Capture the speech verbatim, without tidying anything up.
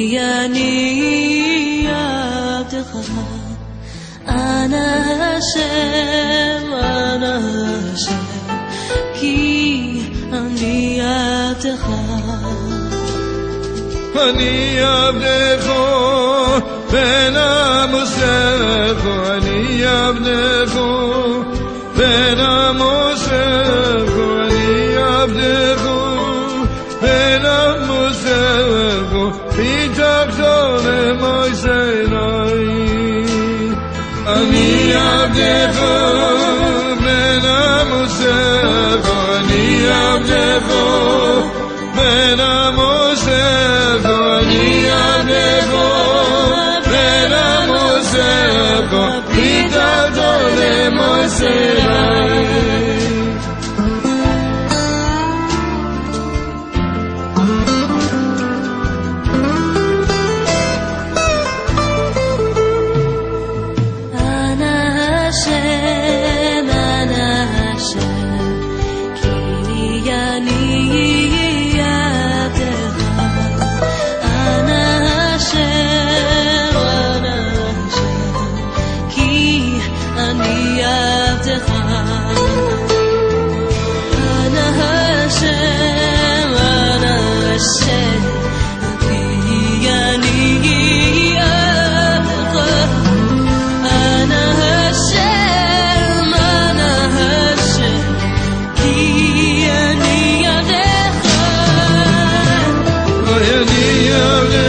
אני עבדך, אנא השם, אנא השם, כי אני עבדך. אני עבדך בן עמוסך, אני עבדך בן עמוסך, אני עבדך בן עמוסך, פיתחתו למויסי. אני עבדך בן עמוסך, אני עבדך בן עמוסך, אני עבדך בן עמוסך, פיתחתו למויסי. אני עבדך